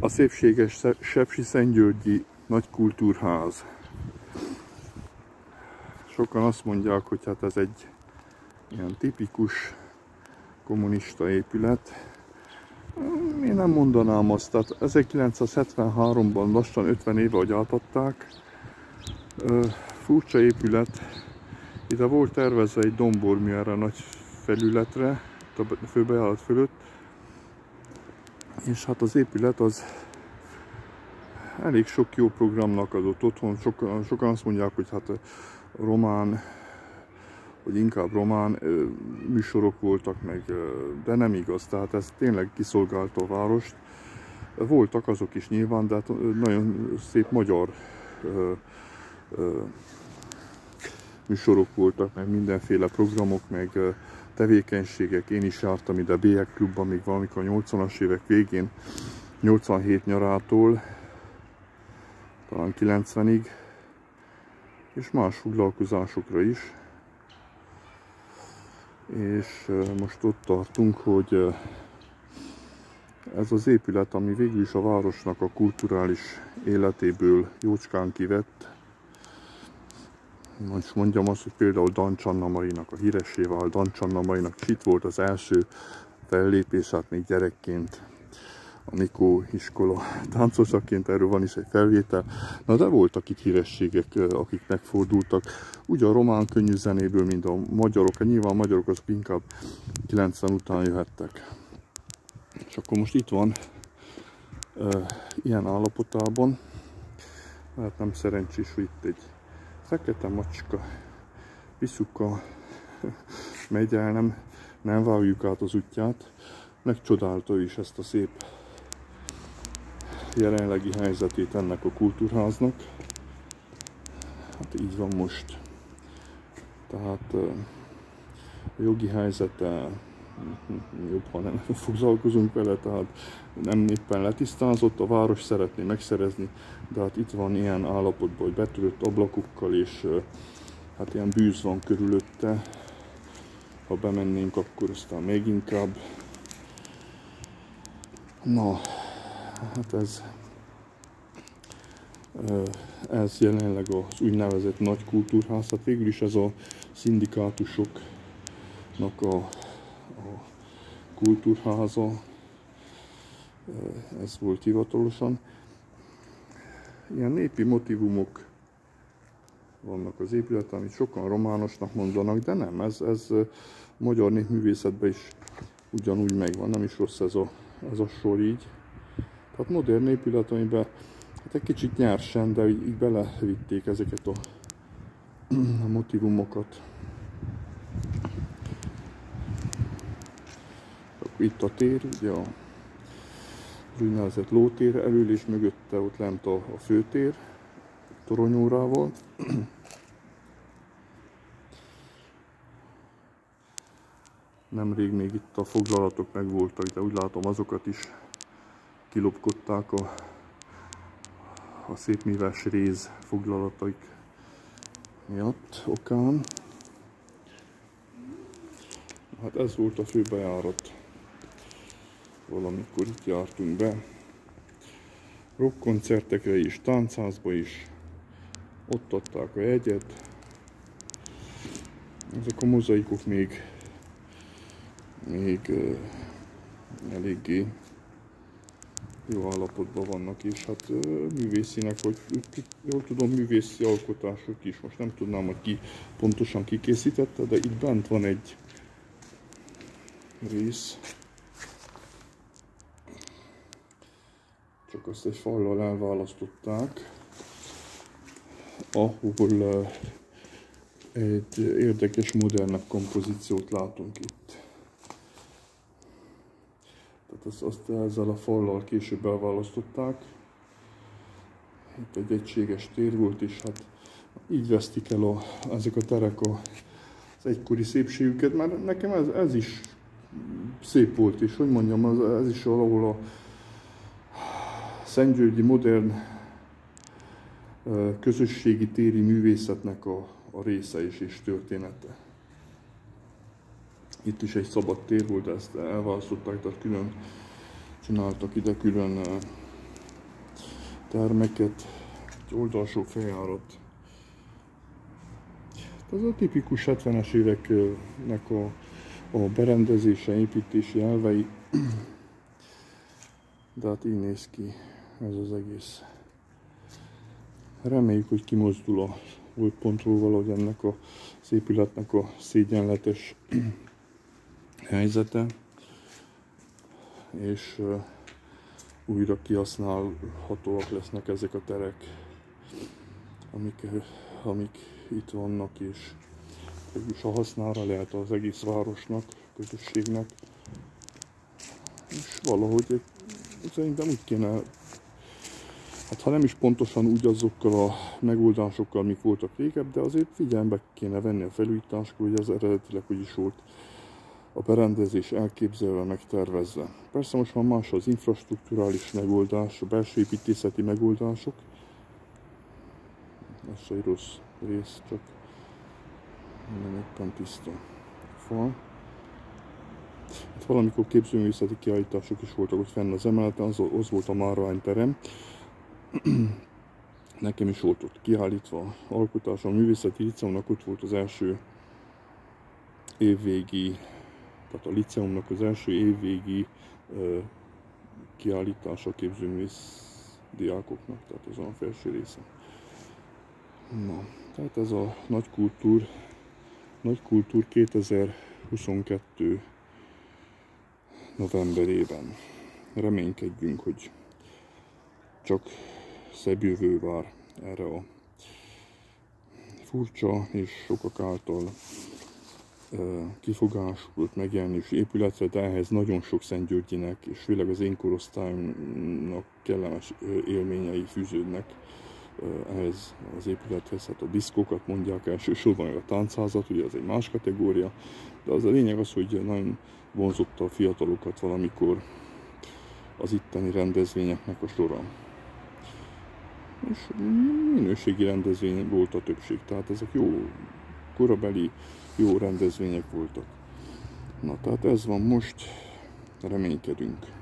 A szépséges Sepsiszentgyörgyi Nagy Kultúrház. Sokan azt mondják, hogy hát ez egy ilyen tipikus kommunista épület. Én nem mondanám azt, tehát 1973-ban lassan 50 éve, hogy átadták. Furcsa épület. Ide volt tervezve egy dombormű erre a nagy felületre, a főbejárat fölött. És hát az épület az elég sok jó programnak adott otthon. Sokan azt mondják, hogy hát román, vagy inkább román műsorok voltak meg, de nem igaz. Tehát ez tényleg kiszolgálta a várost. Voltak azok is nyilván, de hát nagyon szép magyar műsorok voltak, meg mindenféle programok, meg tevékenységek. Én is jártam ide Bélyek klubban még valamikor a 80-as évek végén, 87 nyarától, talán 90-ig, és más foglalkozásokra is. És most ott tartunk, hogy ez az épület, ami végül is a városnak a kulturális életéből jócskán kivett. Most mondjam azt, hogy például Dancs Anna Marinak, a híressé vált Dancs Anna Marinak is itt volt az első fellépés, hát még gyerekként, a Mikó iskola táncosaként, erről van is egy felvétel. Na de voltak itt hírességek, akik megfordultak, úgy a román könnyű zenéből, mint a magyarok. Nyilván a magyarok azok inkább 90 után jöhettek. És akkor most itt van ilyen állapotában, hát nem szerencsés, hogy itt egy fekete macska Piszuka megy el, nem vágjuk át az útját. Megcsodálta is ezt a szép jelenlegi helyzetét ennek a kultúrháznak. Hát így van most. Tehát a jogi helyzete jobb, ha nem foglalkozunk vele, tehát nem éppen letisztázott, a város szeretné megszerezni, de hát itt van ilyen állapotban, hogy betörött ablakokkal, és hát ilyen bűz van körülötte. Ha bemennénk, akkor aztán még inkább. Na, hát ez jelenleg az úgynevezett nagy kultúrház, hát végül is ez a szindikátusoknak a kultúrháza, ez volt hivatalosan. Ilyen népi motivumok vannak az épületen, amit sokan románosnak mondanak, de nem, ez magyar népművészetben is ugyanúgy megvan, nem is rossz ez a sor így. Tehát modern épület, amiben hát egy kicsit nyersen, de így belevitték ezeket a motivumokat. Akkor itt a tér, ugye az úgynevezett lótér elől, és mögötte ott lent a főtér toronyórával. Nemrég még itt a foglalatok megvoltak, de úgy látom azokat is kilopkodták a szépmíves réz foglalataik miatt, okán. Hát ez volt a főbejárat. Valamikor itt jártunk be. Rockkoncertekre is, táncházba is. Ott adták a jegyet. Ezek a mozaikok még eléggé jó állapotban vannak, és hát művészinek, vagy jól tudom, művészi alkotások is. Most nem tudnám, hogy ki pontosan kikészítette, de itt bent van egy rész. Csak azt egy fallal elválasztották, ahol egy érdekes, modernebb kompozíciót látunk itt. Tehát azt ezzel a fallal később elválasztották. Itt egy egységes tér volt, és hát így vesztik el ezek a terek az egykori szépségüket. Mert nekem ez is szép volt, és hogy mondjam, ez is valahol a szentgyörgyi modern közösségi téri művészetnek a része és története. Itt is egy szabad tér volt, ezt elválasztották, tehát külön csináltak ide külön termeket, egy oldalsó feljárat. Ez a tipikus 70-es éveknek a berendezése, építési elvei. De hát így néz ki ez az egész. Reméljük, hogy kimozdul a holtpontról valahogy ennek az épületnek a szégyenletes helyzete, és újra kihasználhatóak lesznek ezek a terek, amik itt vannak, és a hasznára lehet az egész városnak, közösségnek. És valahogy szerintem úgy kéne, hát ha nem is pontosan úgy azokkal a megoldásokkal, amik voltak régebb, de azért figyelembe kéne venni a felújításkor, hogy ez eredetileg hogy is volt a berendezés elképzelve, megtervezve. Persze most már más az infrastrukturális megoldás, a belső építészeti megoldások. Ez se egy rossz rész, csak nem éppen tiszta fal. Hát valamikor képzőművészeti kiállítások is voltak ott fenn az emeleten, az volt a márványterem. Nekem is volt ott kiállítva alkotás, a művészeti liceumnak ott volt az első évvégi, tehát a liceumnak az első évvégi kiállítása a képzőművész diákoknak, tehát az a felső része. Na, tehát ez a nagy kultúr 2022 novemberében. Reménykedjünk, hogy csak szebb jövő vár erre a furcsa és sokak által kifogásolt megjelenés épületre, de ehhez nagyon sok szentgyörgyinek és főleg az én korosztályomnak kellemes élményei fűződnek ehhez az épülethez. Hát a diszkókat mondják elsősorban, a táncházat, ugye ez egy más kategória, de az a lényeg az, hogy nagyon vonzotta a fiatalokat valamikor az itteni rendezvényeknek a sora. És minőségi rendezvény volt a többség, tehát ezek jó, korabeli, jó rendezvények voltak. Na, tehát ez van most, reménykedünk.